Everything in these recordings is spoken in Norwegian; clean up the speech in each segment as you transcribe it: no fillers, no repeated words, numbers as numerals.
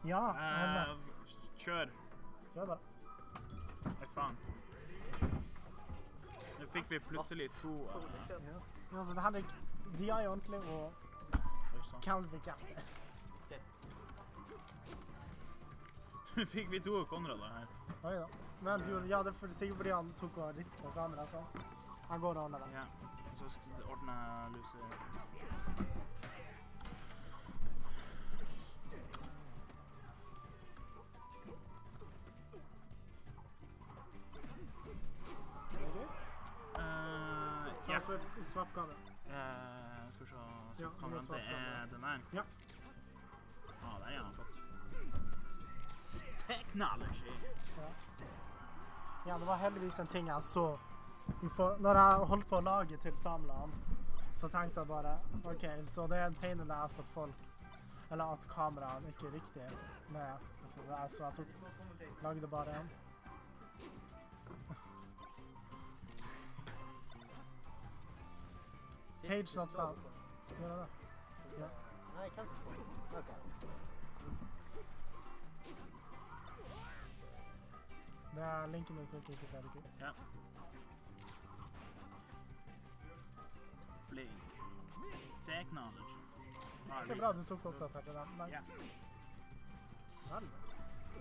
Ja, Kjør. Kjør bare. Nei, faen. Nå fikk vi plutselig to. Ja. Altså, det her er de er ordentlig, og Calvin bekrefter. Nå fikk vi to Konrad her. Oi da. Men ja, det er sikkert fordi han tok og ristet kameraet, så han går og ordner det. Ja, så skal jeg ordne luser. Ja. Swap kamera. Skal vi se, så kan det er den her. Ja. Der er han fått. Technology. Ja, det var heldigvis en ting jeg så. Når jeg holdt på å lage til Samland, så tenkte jeg bare, ok, så det er en pain in the ass at folk, eller at kameraet ikke er riktig med, så jeg lagde bare en. Page not found. Gjør det? Ja. Nei, hvem som står? Ok. Det er linken min funker ikke til. Ja. Flink. Technology. Det er bra du tok oppdatert den. Nice. Veldig nice.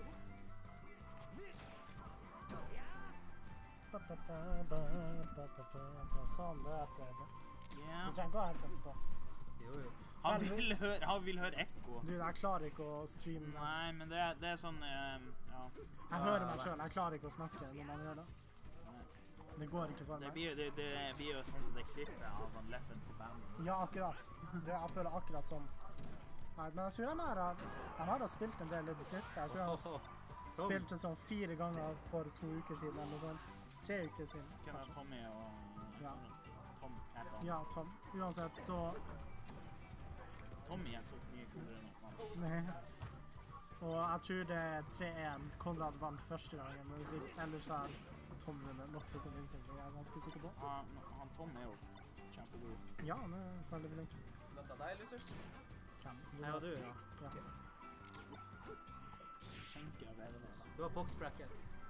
Sånn, det er det. Du trenger ikke å ha headset på. Jo. Han vil høre ekko. Du, jeg klarer ikke å streame. Nei, men det er sånn, ja. Jeg hører meg selv, jeg klarer ikke å snakke når man gjør det. Det går ikke for meg. Det blir jo sånn som det klippet av han Leffen på bandet. Ja, akkurat. Jeg føler akkurat sånn. Nei, men jeg tror de har spilt en del i det siste. Jeg tror de har spilt det sånn 4 ganger for 2 uker siden, eller noe sånt. 3 uker siden. Hvem er Tommy og Tom? Ja, Tom. Uansett, så... Tommy er så mye kulere enn han. Nei. Og jeg tror det er 3-1. Konrad vant første gangen, men ellers er Tom vunnet nok så convincing, det er jeg ganske sikker på. Han Tom er jo kjempegod. Ja, han er veldig flink. Vent av deg, losers? Nei, og du, ja. Tenker jeg bedre det. Du har Fox Bracket.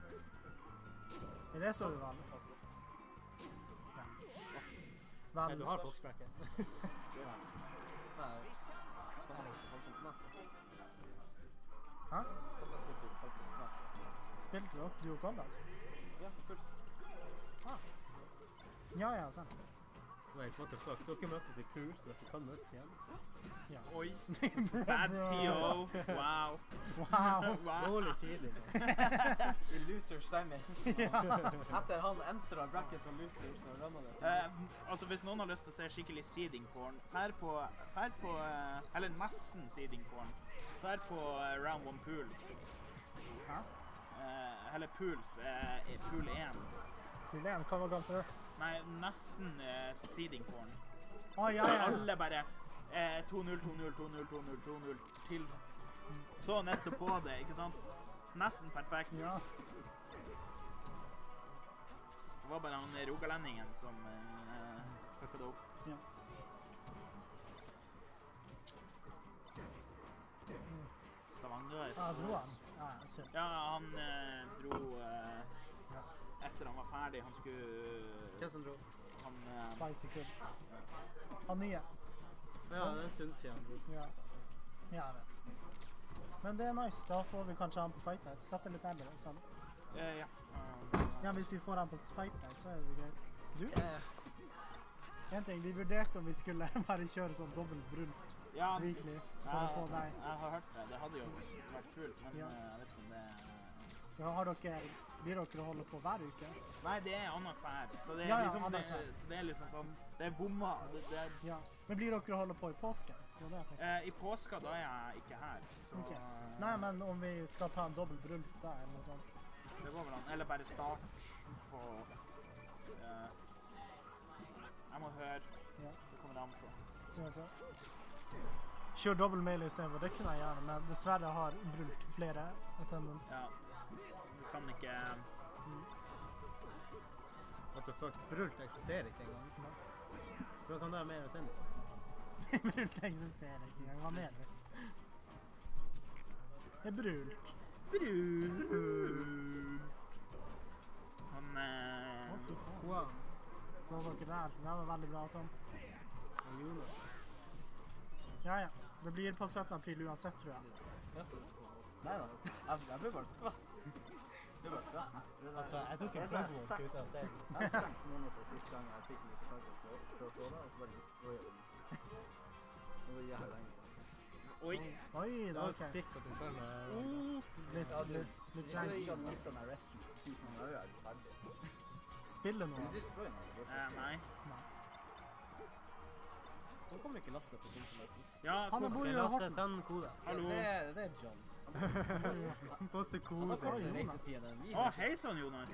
Er det så du vanlig? Ja. Nei, du har Fox Bracket. Hæ? Spilte du opp Duo Combat? Ja, puls. Ja, sant. Wait, what the fuck? Dere møtes i kurs, så dere kan møtes igjen. Ja. Oi! Bad TO! Wow! Dårlig side. I loser semis. Etter han entret bracket fra loser, så rammer det. Altså, hvis noen har lyst til å se skikkelig seeding-porn, fær på, eller nesten seeding-porn, fær på Round 1 Pools. Hæ? Eller Pools, Pool 1. Pool 1, hva var galt med det? Nei, nesten seeding-porn. Ja. Alle bare 2-0, 2-0, 2-0, 2-0, 2-0 til. Så nettopp på det, ikke sant? Nesten perfekt. Ja. Det var bare han rogalendingen som fucket det opp. Ja. Stavanger. Ja, dro han. Ja, jeg ser. Ja, han dro etter han var ferdig. Han skulle... Hvem som dro? Han... Spicy Kid. Han nye. Ja, det er en stund siden han dro. Ja, jeg vet. Men det er nice. Da får vi kanskje han på Fight Night. Sette litt nærmere, sånn. Ja. Ja, hvis vi får han på Fight Night, så er det gøy. Du? En ting, vi vurderte om vi skulle bare kjøre sånn dobbelt brunt. Ja, virkelig, for å få deg. Jeg har hørt det. Det hadde jo vært kult, men jeg vet ikke om det... Ja, blir dere å holde på hver uke? Nei, det er annen hver. Så det er liksom, så det er liksom sånn, det er bomma. Ja, men blir dere å holde på i påske? I påska da er jeg ikke her, så... Okay. Nei, men om vi skal ta en dobbelt brunt da, eller noe sånt? Det går vel an, eller bare start på... jeg må høre. Ja. Det kommer an på. Kjør dobbelt mail i stedet for, det kunne jeg gjerne, men dessverre har brunt flere attendance. Ja. Du kan ikke... What the fuck? Brult eksisterer ikke engang. Hvordan kan det være mer attendance? Brult eksisterer ikke engang. Hva mener du? er brult. Han Å, fy faen. Wow. Så dere der. Det var veldig bra, Tom. Og Jonas. Ja, ja. Det blir på 17. april uansett, tror jeg. Nei da, jeg ble bare skvatt. Det var skvatt. Altså, jeg tok en flagwalk ut av scenen. Jeg har 6 måneder siden siste gang jeg fikk Lise Fargo for å få det, og så bare destroyer den. Det var jævlig lenge siden. Oi. Oi, Det det var var ok. sikkert at du kan Litt Ja, du, janky. hvis du ikke hadde mistet meg resten, fy faen, da er du ferdig. Spille Du noe. destroyer meg. Nei. Nå kommer ikke Lasse på Simsolations. Ja, Han er hvorfor? bor i Lasse, Horten. send kode. Hallo. Det er John. Poste Han har kode. kortere reisetid enn vi Å, har. hei sann, Jonar.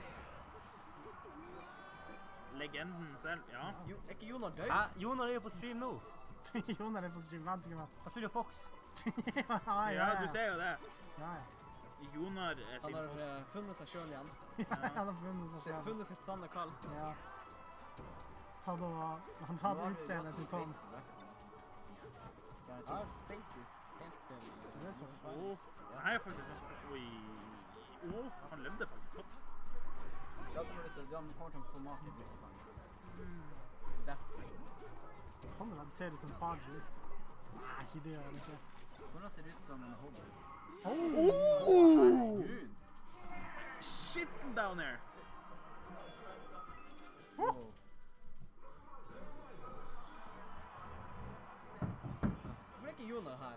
Legenden selv, ja. Jo, er ikke Jonar død? Hæ? Jonar er jo på stream nå. Jonar er på stream. Vent, ikke vent. Han spiller jo Fox. Ja, du ser jo det. Ja, ja. Jonar er Han sin har fox. funnet seg selv igjen. Han har funnet seg selv. Funnet sitt sanne kall. Ja. Han tar utseendet til Tom. Jeg har Spaces helt til... Det er så Det her er faktisk nesten... Oi. Han levde faktisk godt. Da kommer du til å få mak i bussen. Bet. Konrad ser ut som Paju. Nei, det gjør han ikke. Hvordan ser det ut som en hobby? Herregud. Shitten down there. Wow. Hvorfor er ikke Jonar her?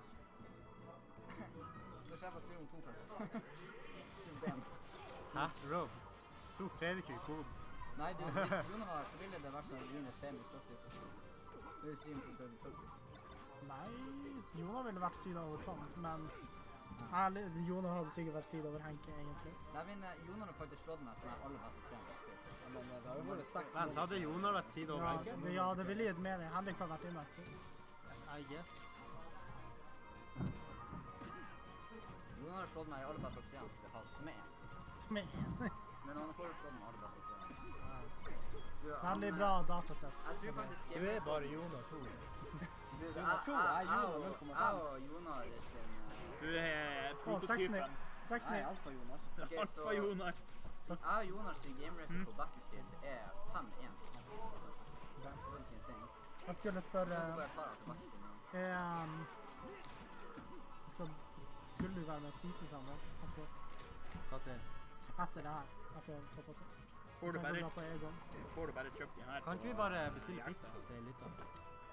Så slipper jeg å spille om 2 først. Ben. Hæ? Robot. Tok 3D-Q koden. Nei, du, hvis Jonar var her, så ville det vært sånn at Jonar ser meg støft ut. Det er stream for å se det tøft ut. Nei, Jonar ville vært sida over Tom, men ærlig, Jonar hadde sikkert vært sida over Henke, egentlig. Nei, men Jonar har faktisk slått meg sånn her aller beste trening jeg har spilt. Men det har jo vært 6 Vent, hadde Jonar vært side over Ja, Henke? ja, det ville gitt mening. Henrik har vært inaktiv. I guess. Jonar har slått meg i aller beste trening jeg har hatt, som er 1. Som er en. Men han har foreslått meg aller beste trening. Veldig bra datasett. Jeg tror faktisk... Du er bare Jonar 2. Jonar 2 er Jonar 0,5. Jeg og Jonar er sin... Du er Å, 6-9. prototypen. 6-9. Nei, Alfa Jonar. Ok, så- Alfa Jonar. Jeg og Jonar sin game record på Battlefield er 5-1. Det er sin sing. Jeg skulle Så spørre, bare tar jeg til Battlefield nå. skulle du være med og spise sammen etterpå? Hva til? Etter det her? Etter toppåtte? Får du bare på Egon? kjøpt den her Kan ikke vi bare bestille pizza til lytterne?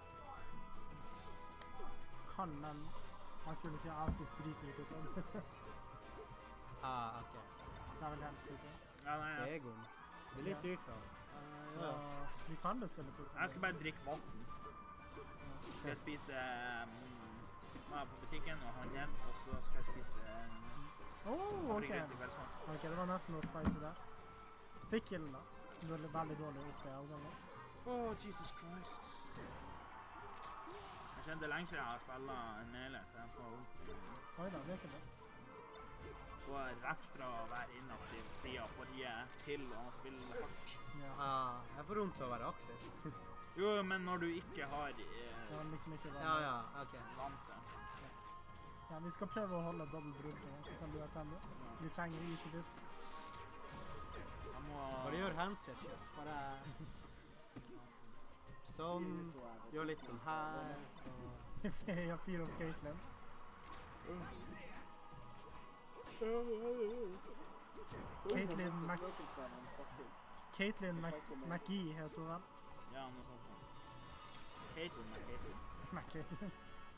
Kan, men jeg skulle si at jeg har spist dritmye pizza i det siste. Ah, ok. Så jeg vil helst ikke. Ja, nei, Det er Egon. Det er litt dyrt da. Ja, Ja. vi kan bestille pizza. Jeg skal bare drikke vann. Skal jeg spise mat på butikken og handle, og så skal jeg spise Åh, ok. havregryn til kveldsmat. Ok, det var nesten noe spicy der. Fikkelen da. Du er veldig dårlig oppe i avgangen. Jesus Christ. Jeg kjenner det lenge siden jeg har spillet en mele, for jeg får Oi da, det er ikke det. gå rett fra å være inaktiv siden forrige til å spille hardt. Ja. Ah, jeg får rundt til å være aktiv. Jo, men når du ikke har Det var liksom ikke Ja, ja, ok. vant det. Ja, vi skal prøve å holde dobbelt bruk nå, så kan du attende. Vi trenger easy this. Jeg må... Bare gjør handstretches. Bare sånn. Gjør litt sånn her. Jeg fyrer opp Caitlyn. Caitlyn McGee heter hun vel? Ja, noe sånt. Caitlyn. McCaitlyn.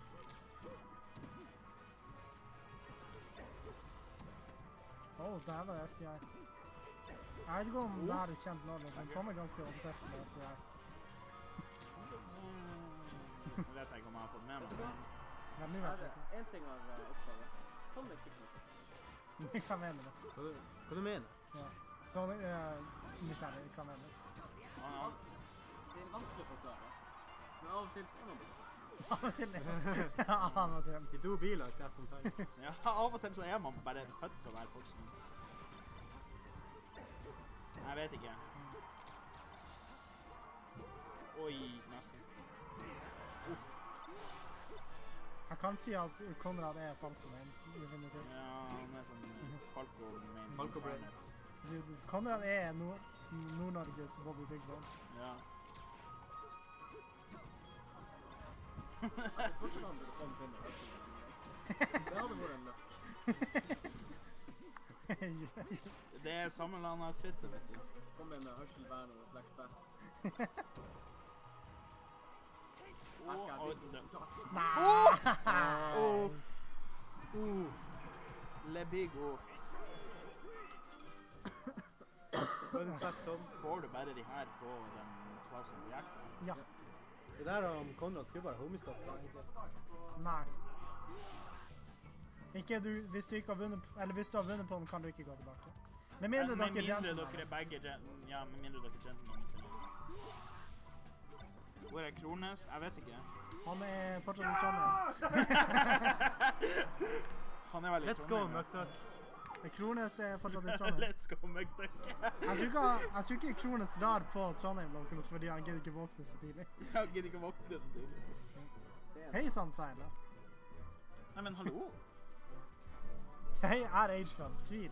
Der var det STI. Jeg vet ikke om det her er kjent nå, men Tom er ganske obsessed med STI. Jeg vet ikke om jeg har fått med meg det. Ja, nå vet jeg ikke. En ting har oppdaget. Tom er skikkelig fisk. Hva mener du? Hva du mener? Ja. Sånn, nysgjerrig, hva mener du? Ja, Det er vanskelig å forklare. Men av og til så er man bare fisk. Av og til. Ja, av og til. We do be like that sometimes. ja, av og til så er man bare født til å være folk som... Jeg vet ikke. Oi, nesten. Uff. Jeg kan si at Konrad er Falconen, definitivt. Ja, Falco main Falco Brain. incarnate. Konrad er Nord-Norges Bobby Big Balls. Ja. Jeg synes fortsatt han burde komme inn og det hadde vært en løk. Det er sammenlandet-fitte, vet du. Kom inn med hørselvern og Flex Fast. Her skal jeg bygge resultat. Nei! Le big off. Fun fact, Tom. Får du bare de her på den plassen på hjertet? Ja. Det der om Konrad skulle bare homestoppa, egentlig. Nei. Ikke du, hvis du ikke har vunnet, eller hvis du har vunnet på den, kan du ikke gå tilbake. Med mindre dere er gentlemen. dere er begge ja, med mindre dere er gentlemen. Hvor er Krones? Jeg vet ikke. Han er fortsatt i Trondheim. Han er vel i Let's go, Trondheim, ja. McDuck. Krones er fortsatt i Trondheim. Let's go, McDuck. Jeg tror ikke Krones drar på Trondheim Locals fordi han gidder ikke våkne så tidlig. Jeg gidder ikke våkne så tidlig. Hei sann, Seila. Nei, men hallo? Jeg er H-Club. Tvil.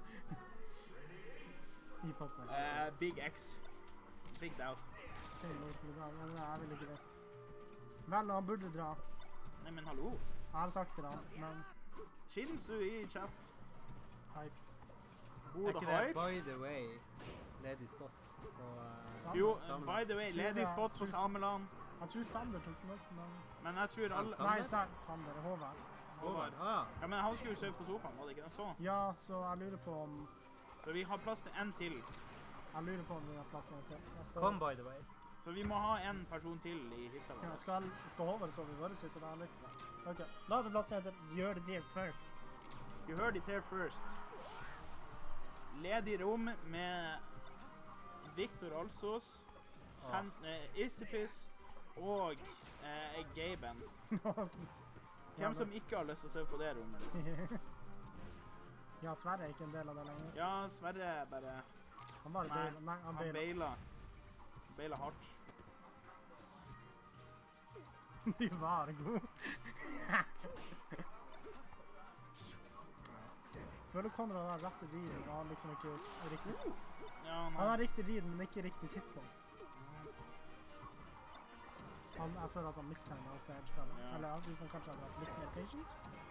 I poppen. Big X. Big doubt. Se local i dag, men jeg vil ikke visst. Vel, han burde dra. Nei, men hallo? Jeg har sagt til han, men Shinsu i chat. hype. Er Gode ikke det, hype. by the way, ledig spot på Samme. Jo, Sameland. by the way, ledig spot på Sameland. Jeg tror Sander tok den opp, men... Men jeg tror alle... Nei, Sander, Håvard. Håvard. Ah, Ja, men han skulle jo sove på sofaen, var det ikke det så? Ja, så jeg lurer på om... Så vi har plass til en til. Jeg lurer på om vi har plass igjen til. Jeg skal- come by the way. Så vi må ha en person til i hytta Ja, vår. skal Håvard sove i våre hytte da, eller? Ok, la vi plass igjen til. Gjør det til first. You heard it here first. Ledig rom med Victor Alsos, Isifis og Gaben. Hvem som ikke har lyst til å sove på det rommet? Liksom. Ja, Sverre er ikke en del av det lenger. Ja, Sverre bare... Han bare Nei, baila. Nei, han han baila. baila hardt. Du var god. Føler Konrad har rett riden, og han liksom ikke er riktig. Ja, Han nei. har riktig riden, men ikke riktig tidspunkt. Jeg føler at han mistegner ofte edge-kallet. Ja. Eller hvis han kanskje hadde vært litt mer patient.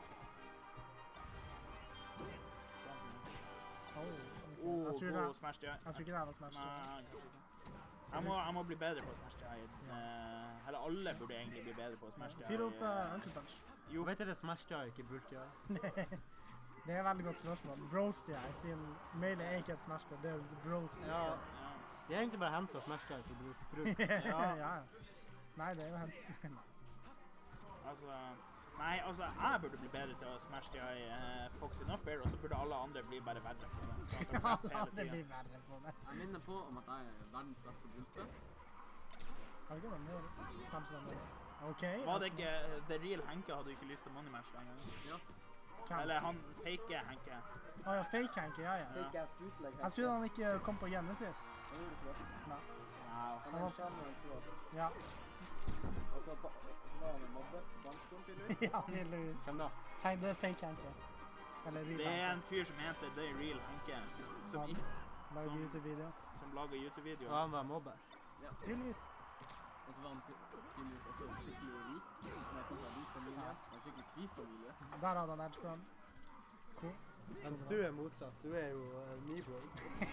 Oh, Oh, jeg, tror god det, smash DI. jeg tror ikke det var smash. Nei, kanskje ikke. Jeg må bli bedre på smash DI. Eller alle burde egentlig bli bedre på smash DI. Fyr opp Uncle Punch. Jo, Vet du det smash die, ikke bulk die? Det er et veldig godt spørsmål. Broasty jeg, siden mail er ikke et smash, det er broasty. Ja, ja. de har egentlig bare hentet smash die for bruk. ja. Ja. Nei, det er jo helt... Altså, nei, altså, jeg burde bli bedre til å smash DI Foxy Nupper, og så burde alle andre bli bare verre på det. Sånn at de Ja, treffer hele det blir tiden. verre på det. Jeg minner på om at jeg er verdens beste bulter. Har du ikke noe mer? Kanskje den der. Ok. Var det ikke The Real Henke hadde ikke lyst til money match lenger? Ja. Hvem? Eller han fake Henke. Ja, fake Hanky, ja. Fake ass bootleg. Jeg trodde han ikke kom på Genesis. Han gjorde ikke det. Nei. Wow. Han er en skjerm og en flåt. Ja, Og så var han en mobbe. Barneskolen tydeligvis. ja, tydeligvis. Hvem da? Hei, det er fake Hanky. Eller real Det er Hanky. en fyr som heter The Real Henke, som, Han ikke, lager som- YouTube-video. som lager Og YouTube-videoer. han var mobber. Tydeligvis. Og så var han tydeligvis også skikkelig rik. Han er fra rik familie. Han er skikkelig hvit familie. Der hadde han edge-crown. Cool. Mens du er motsatt. Du er jo Nibor.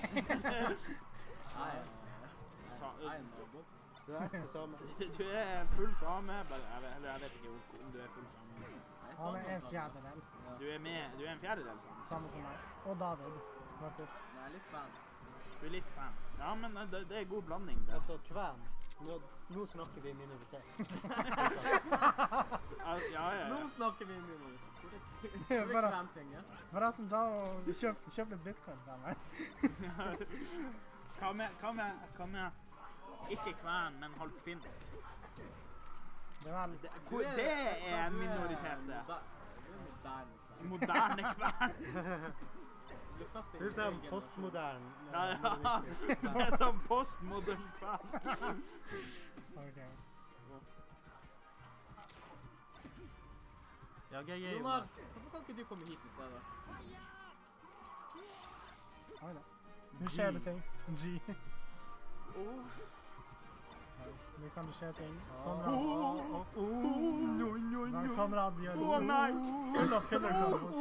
Jeg er en nabo. Du er ekte same. Du er full same, eller jeg vet ikke om du er full same. Jeg Han er en sammen. fjerdedel. Du er en fjerdedel same. Samme som meg. Og David, faktisk. Men jeg er litt fan. Du er litt fan. Ja, men det er god blanding, det. Altså, kven. Nå snakker vi minoritet. Ja. Nå snakker vi mye nå. Hvor er Bare- kventing, ja? Forresten, ta og kjøp litt bitcoin til meg. Hva med ikke kven, men halvt finsk? Det er vel... Det er en minoritet, det. Du er moderne kven. Moderne kven. Du er født i Du er sånn egen postmodern. Ja. Det er som postmodern kven. Ok. Ja, GG. nasjon. Jonar, hvorfor kan ikke du komme hit i stedet? Oi da. Nå skjer det ting. G. Nå kan det skje ting. Konrad gjør det. Full av pillerkombos.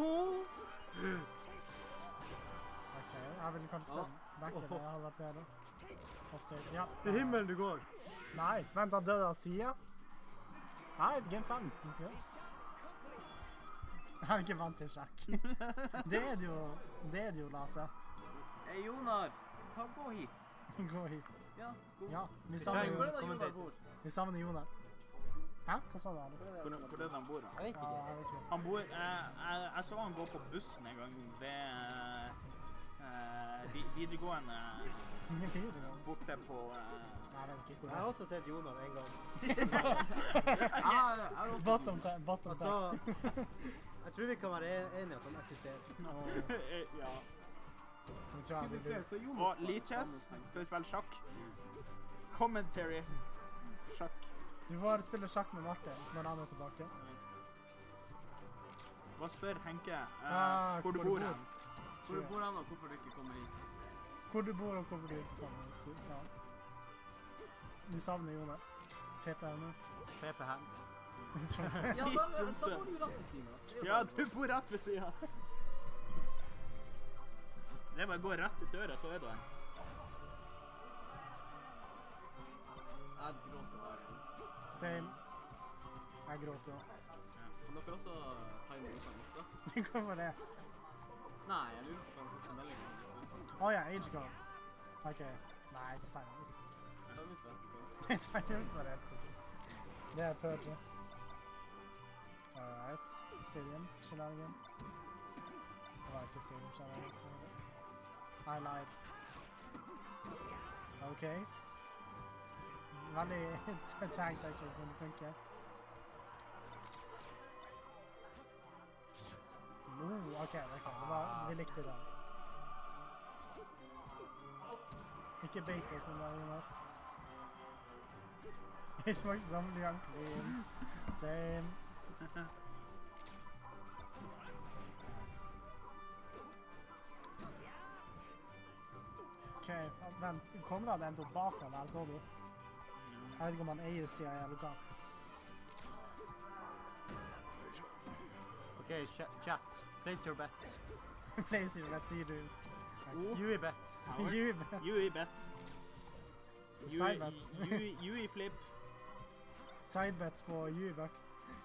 Ok, jeg vil kanskje se backen. Jeg hadde vært bedre. Offside, ja. Til himmelen du går. Nice. Vent, han døde av siden. Nei, game 5. Jeg er ikke vant til sjakk. Det er det jo, Lasse. Hey, Jonar, gå hit. Gå hit. Ja, gå. Ja, vi Hvor savner er det Jonar bor? Vi savner Jonar. Hæ? Hva sa du, Arne? Hvor er det han bor? Jeg vet Ja, ikke. jeg vet ikke. Han bor jeg så han gå på bussen en gang ved videregående borte på Jeg vet ikke hvor Jeg har også sett Jonar en gang. Bottom text. Altså, jeg tror vi kan være enige at han eksisterer. ja. Nå tror jeg vi vil. Og Lichess, skal vi spille sjakk? Commentary sjakk. Du får spille sjakk med Martin når han er tilbake. Hva spør Henke? hvor Hvor du du bor bor. hen? Hvor du bor han, og hvorfor du ikke kommer hit? Hvor du bor og hvorfor du ikke kommer hit, sa han. Vi savner Jonar. PP er nå. PP Hands. Ja, da bor du rett ved siden av. Ja, du bor rett ved siden. Det er bare å gå rett ut døra, så er du her. Jeg gråter bare. Same. Jeg gråter også. Kan dere også ta inn utdannelse? Hvorfor det? Nei, jeg lurer på hva den siste meldingen er. Åja, age code. Ok. Nei, ikke tegn ut. Ta den ut for et sekund. Tegn ut for ett. Det er purge. Alright. Stadium shenanigans. Det var ikke stadium shenanigans. I lied. Ok. Veldig trengt action som det funker. Ok. Vi likte det. Ikke beit oss som det er, Jonar. Ikke faktisk samtidig han clean. Same. Ok, vent. Konrad endte opp bak han der, så du? Jeg vet ikke om han eier siden jeg er lokal. Ok, chat. Place your bets. Place your bet, sier du. Yui bet. Yui bet. Side bets. Yui flip. Side bets på Ubucks.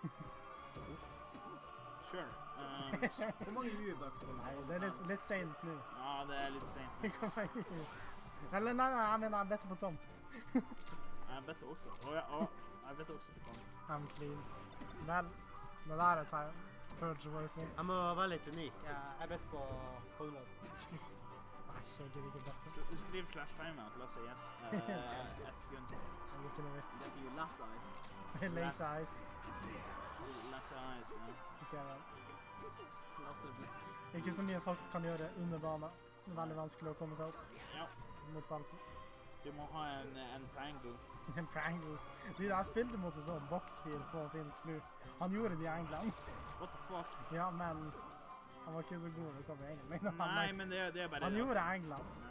Sure. Hvor mange U-bucks får Nei, det er litt sent nå. Ja, det er litt sent. Eller nei, jeg mener jeg better på Tom. Jeg better også. Jeg better også på Tom. I'm clean. Vel, det der er tegn. Purge Warfare. Jeg må være litt unik. Jeg better på Konrad. Nei, jeg gidder ikke bette. Skriv /time at Lasse yes. Et sekund. Jeg gir ikke noe vits. Det er jo less eyes. Lazy eyes. Lasse eyes, ja. Ikke vel. Lasse blikk. Ikke så mye folk kan gjøre under banen. Det er veldig vanskelig å komme seg opp Ja. mot Falco. Du må ha en triangle. En prangle. Du, jeg spilte mot en sånn boksfil på Phoenix Blue. Han gjorde de englene. What the fuck? Ja, men han var ikke så god når det kom i englene. Nei, men det er bare... Han gjorde englene. Ja.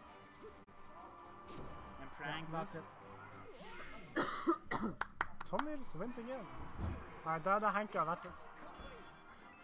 En Ja, triangle. that's it. Tommy wins again. Nei, da er det Henke av Vertus.